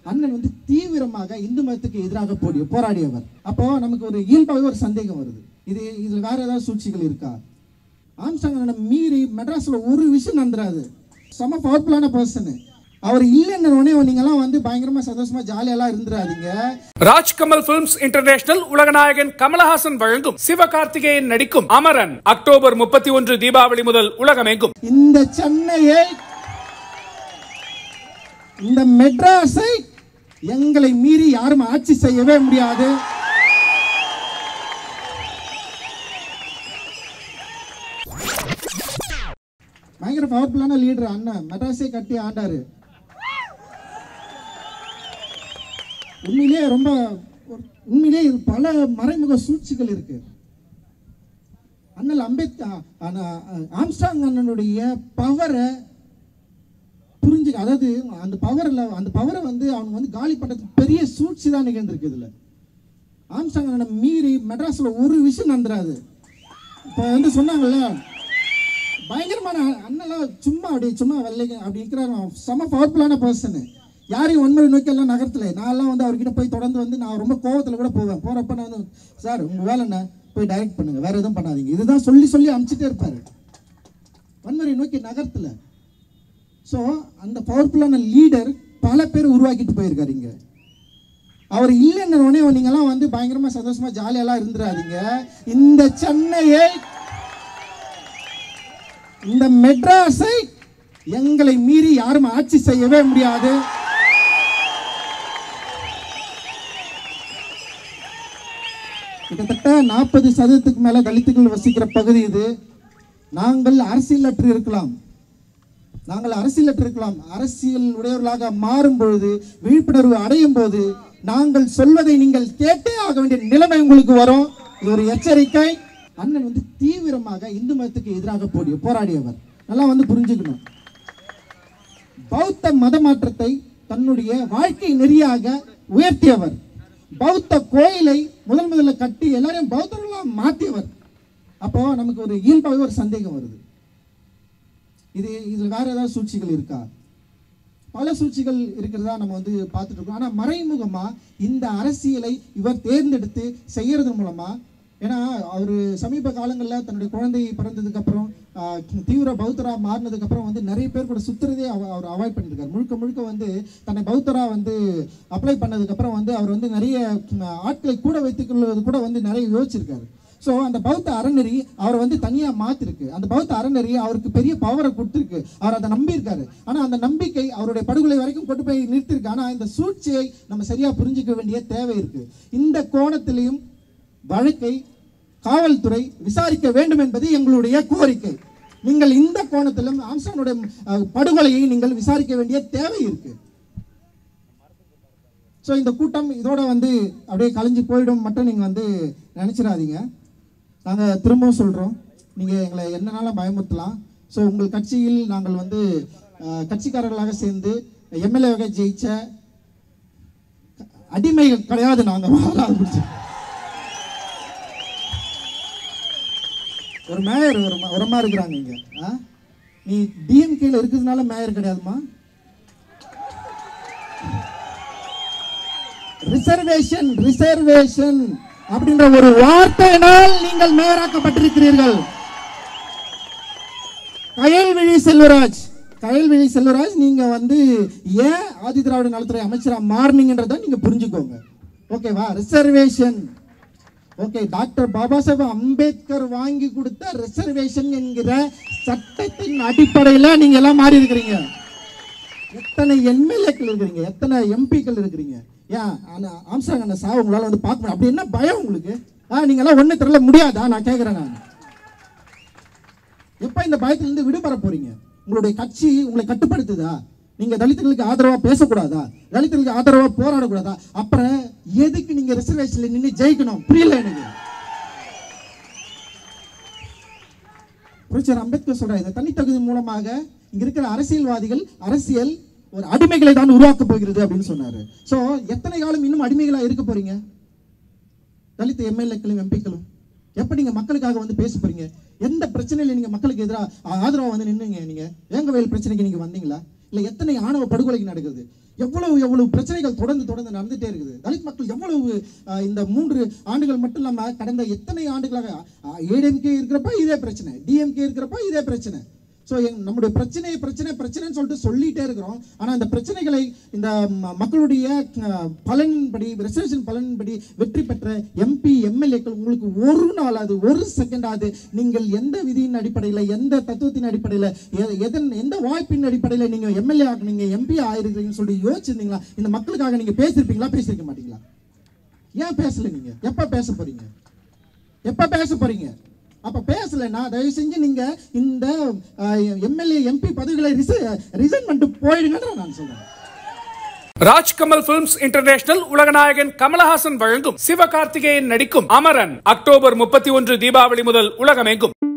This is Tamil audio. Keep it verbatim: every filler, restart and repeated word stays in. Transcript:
அண்ணன் வந்து தீவிரமாக இந்து மதத்துக்கு எதிராக போடி போராடியவர். அப்போ நமக்கு ஒரு இயல்பாகவே ஒரு சந்தேகம் வருது, இது இதில் வேற ஏதாவது சூழ்ச்சிகள் இருக்கா? ஆம்ஸ்ட்ராங் அண்ணனை மீறி மெட்ராஸில் ஒரு விஷயம் நடந்துடாது. செம பவர்ஃபுல்லான பர்சனு. அவர் இல்லைன்னு உடனே நீங்கெல்லாம் வந்து பயங்கரமா சந்தோஷமா ஜாலியெல்லாம் இருந்துடாதீங்க. ராஜ்கமல் பிலிம்ஸ் இன்டர்நேஷனல் உலகநாயகன் கமலஹாசன் வழங்கும் சிவகார்த்திகேயன் நடிக்கும் அமரன் அக்டோபர் முப்பத்தி ஒன்று தீபாவளி முதல் உலகமெங்கும். இந்த சென்னையை, இந்த மெட்ராஸை எங்களை மீறி யாரும் ஆட்சி செய்யவே முடியாது. பயங்கர பவர்ஃபுல்லான லீடர் அண்ணன், மெட்ராஸை கட்டி ஆண்டாரு. உண்மையிலே ரொம்ப உண்மையிலே பல மறைமுக சூழ்ச்சிகள் இருக்கு. அண்ணல் அம்பேத்கர் ஆம்ஸ்ட்ராங் அண்ணனுடைய பவரை புரிஞ்சு, அதாவது அந்த பவரில் அந்த பவரை வந்து அவங்க வந்து காலி பண்ணுறதுக்கு பெரிய சூழ்ச்சி தான் நிகழ்ந்திருக்கு. இதில் ஆம்ஸ்ட்ராங் அண்ணனை மீறி மெட்ராஸில் ஒரு விஷயம் நடந்துடாது. இப்போ வந்து சொன்னாங்கல்ல, பயங்கரமான அண்ணெல்லாம் சும்மா அப்படி சும்மா வெள்ளைங்க அப்படி இருக்கிறாங்க. செம பவர்ஃபுல்லான பர்சனு. யாரையும் ஒன்மொழி நோக்கெல்லாம் நகரத்தில் நான்லாம் வந்து அவர்கிட்ட போய் தொடர்ந்து வந்து நான் ரொம்ப கோவத்தில் கூட போவேன். போகிறப்ப நான் வந்து, சார் உங்கள் வேலை என்ன, போய் டைரக்ட் பண்ணுங்கள், வேறு எதுவும் பண்ணாதீங்க, இதுதான் சொல்லி சொல்லி அனுப்பிச்சிட்டே இருப்பார் வன்முறை நோக்கி நகரத்தில். ஸோ அந்த பவர்ஃபுல்லான லீடர் பல பேர் உருவாக்கிட்டு போயிருக்காரு. இங்கே அவர் இல்லைன்னு உடனே நீங்கள்லாம் வந்து பயங்கரமாக சந்தோஷமாக ஜாலியெல்லாம் இருந்துடாதீங்க. இந்த சென்னையை, இந்த மெட்ராஸை எங்களை மீறி யாரும் ஆட்சி செய்யவே முடியாது. கிட்டத்தட்ட நாற்பது சதவீதத்துக்கு மேல தலித்துகள் வசிக்கிற பகுதி இது. நாங்கள் அரசியலற்று இருக்கலாம், நாங்கள் அரசியலற்று இருக்கலாம். அரசியல் உடையவர்களாக மாறும் பொழுது, விழிப்புணர்வு அடையும் போது நாங்கள் சொல்வதை நீங்கள் கேட்டே ஆக வேண்டிய நிலைமை உங்களுக்கு வரும். இது ஒரு எச்சரிக்கை. அண்ணன் வந்து தீவிரமாக இந்து மதத்துக்கு எதிராக போடி போராடியவர். நல்லா வந்து புரிஞ்சுக்கணும். பௌத்த மத மாற்றத்தை தன்னுடைய வாழ்க்கை நெறியாக உயர்த்தியவர். பௌத்த கோயிலை முதல் முதல்ல கட்டி எல்லாரையும் பௌத்தர்களாக மாற்றியவர். அப்போ நமக்கு ஒரு இயல்பாகவே ஒரு சந்தேகம் வருது, இது இதில் வேற ஏதாவது சூழ்ச்சிகள் இருக்கா? பல சூழ்ச்சிகள் இருக்கிறதா நம்ம வந்து பார்த்துட்டு இருக்கோம். ஆனால் மறைமுகமா இந்த அரசியலை இவர் தேர்ந்தெடுத்து செய்யறது மூலமா, ஏன்னா அவர் சமீப காலங்களில் தன்னுடைய குழந்தை பிறந்ததுக்கு அப்புறம் தீவிர பௌத்தரா மாறினதுக்கு அப்புறம் வந்து நிறைய பேர் கூட சுத்துறதே அவர் அவாய்ட் பண்ணியிருக்காரு. முழுக்க முழுக்க வந்து தன்னை பௌத்தரா வந்து அப்ளை பண்ணதுக்கு அப்புறம் வந்து அவர் வந்து நிறைய ஆட்களை கூட வைத்துக்கொள்வது கூட வந்து நிறைய யோசிச்சிருக்காரு. ஸோ அந்த பௌத்த அறநெறி அவரை வந்து தனியாக மாற்றிருக்கு. அந்த பௌத்த அறநெறி அவருக்கு பெரிய பவரை கொடுத்துருக்கு. அவர் அதை நம்பியிருக்காரு. ஆனால் அந்த நம்பிக்கை அவருடைய படுகொலை வரைக்கும் கொண்டு போய் நிறுத்திருக்கு. ஆனால் இந்த சூழ்ச்சியை நம்ம சரியாக புரிஞ்சிக்க வேண்டிய தேவை இருக்கு. இந்த கோணத்திலையும் வழக்கை காவல்துறை விசாரிக்க வேண்டும் என்பது எங்களுடைய கோரிக்கை. நீங்கள் இந்த கோணத்திலும் ஆம்ஸ்ட்ராங்குடைய படுகொலையை நீங்கள் விசாரிக்க வேண்டிய தேவை இருக்கு. ஸோ இந்த கூட்டம் இதோட வந்து அப்படியே கலைஞ்சு போயிடும் மட்டும் நீங்கள் வந்து நினைச்சிடாதீங்க. நாங்கள் திரும்பவும் சொல்கிறோம், நீங்கள் எங்களை என்னன்னாலும் பயமுறுத்தலாம். ஸோ உங்கள் கட்சியில் நாங்கள் வந்து கட்சிக்காரர்களாக சேர்ந்து எம்எல்ஏவாக ஜெயிச்ச அடிமைகள் கிடையாது. நாங்கள் ஒரு மேயர் ஒரு உரமா இருக்கிறாங்க இங்க. நீ டிஎம்கேல இருக்கிறதுனால மேயர் கிடையாதுமா. ரிசர்வேஷன் ரிசர்வேஷன் அப்படின்ற ஒரு வார்த்தையினால் நீங்கள் மேயராக்கப்பட்டிருக்கிறீர்கள். கயல்விழி செல்வராஜ் கயல்விழி செல்வராஜ் நீங்க வந்து ஏன் ஆதி திராவிட நலத்துறை அமைச்சரா மாறினீங்கன்றத நீங்க புரிஞ்சுக்கோங்க. ஓகேவா? Reservation okay. Doctor Baba Saheb Ambedkar வாங்கி கொடுத்த ரிசர்வேஷன் என்கிற சட்டத்தின் அடிப்படையில் நீங்க எல்லாம் மாறி இருக்கிறீங்க. எத்தனை எம்எல்ஏக்கள் இருக்கிறீங்க, எத்தனை எம்பிக்கள் இருக்கிறீங்க. ஏன் ஆம்ஸ்ட்ராங் அண்ணன் சாவு உங்களால் வந்து பார்க்க முடியும்? அப்படி என்ன பயம் உங்களுக்கு? ஆ நீங்க எல்லாம் ஒண்ணு தெரியல முடியாதா? நான் கேட்கிறேன். நான் எப்ப இந்த பயத்திலிருந்து விடுபட போறீங்க? உங்களுடைய கட்சி உங்களை கட்டுப்படுத்துதா? நீங்க தலித்துகளுக்கு ஆதரவா பேசக்கூடாதா? தலித்துகளுக்கு ஆதரவா போராடக்கூடாதா? அப்புறம் எதுக்கு நீங்க ரிசர்வேஷன்ல நின்று ஜெயிக்கணும்? புரியல எனக்கு. புரட்சியாளர் அம்பேத்கர் சொல்றாரு, இந்த தனித்தகுதி மூலமாக இங்க இருக்கிற அரசியல்வாதிகள் அரசியல் ஒரு அடிமைகளை தான் உருவாக்க போகிறது அப்படின்னு சொன்னாரு. சோ எத்தனை காலம் இன்னும் அடிமைகளா இருக்க போறீங்க? தலித் எம்எல்ஏக்களும் எம்பிக்களும் எப்ப நீங்க மக்களுக்காக வந்து பேச போறீங்க? எந்த பிரச்சனையில நீங்க மக்களுக்கு எதிராக ஆதரவா வந்து நின்னுங்க? நீங்க வேங்கவேல் பிரச்சனைக்கு நீங்க வந்தீங்களா? இல்ல எத்தனை ஆணவ படுகொலைக்கு நடக்குது? எவ்வளவு எவ்வளவு பிரச்சனைகள் தொடர்ந்து தொடர்ந்து நடந்துட்டே இருக்குது. தலித் மக்கள் எவ்வளவு இந்த மூன்று ஆண்டுகள் மட்டும் இல்லாம கடந்த எத்தனை ஆண்டுகளாக ஏடிஎம்கே இருக்கிறப்ப இதே பிரச்சனை, டிஎம்கே இருக்கிறப்ப இதே பிரச்சனை. ஸோ நம்முடைய பிரச்சனை பிரச்சனை பிரச்சனைன்னு சொல்லிட்டு சொல்லிட்டே இருக்கிறோம். ஆனால் இந்த பிரச்சனைகளை இந்த மக்களுடைய பலனின்படி, ரிசர்வேஷன் பலனின்படி வெற்றி பெற்ற எம்பி எம்எல்ஏக்கள் உங்களுக்கு ஒரு நாள் அது ஒரு செகண்ட் ஆகுது நீங்கள் எந்த விதியின் அடிப்படையில், எந்த தத்துவத்தின் அடிப்படையில், எதன் எந்த வாய்ப்பின் அடிப்படையில் நீங்கள் எம்எல்ஏ ஆகுனீங்க, எம்பி ஆயிருக்கீங்கன்னு சொல்லி யோசிச்சிருந்தீங்களா? இந்த மக்களுக்காக நீங்கள் பேசியிருப்பீங்களா? பேசியிருக்க மாட்டீங்களா? ஏன் பேசல? நீங்கள் எப்போ பேச போறீங்க? எப்போ பேச போறீங்க? அப்ப பேசலன்னா தயவு செஞ்சு நீங்க இந்த எம்எல்ஏ எம்பி பதவிகளை ரிசைன் பண்ணிட்டு போயிடுங்கன்னு நான் சொல்றேன். ராஜ்கமல் பிலிம்ஸ் இன்டர்நேஷனல் உலகநாயகன் கமலஹாசன் வழங்கும் சிவகார்த்திகேயன் நடிக்கும் அமரன் அக்டோபர் முப்பத்தி ஒன்று தீபாவளி முதல் உலகமெங்கும்.